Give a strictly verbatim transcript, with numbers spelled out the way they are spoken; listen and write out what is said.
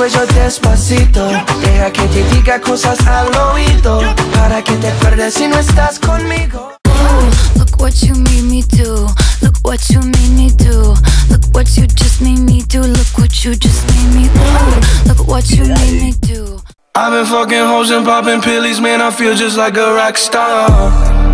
cuello despacito. Deja que te diga cosas al oído, para que te acuerdes si no estás conmigo. Ooh, look what you made me do. Look what you made me do. Look what you just made me do. Look what you just made me do. Look what you made me do. I've been fucking hoes and popping pillies, man, I feel just like a rock star.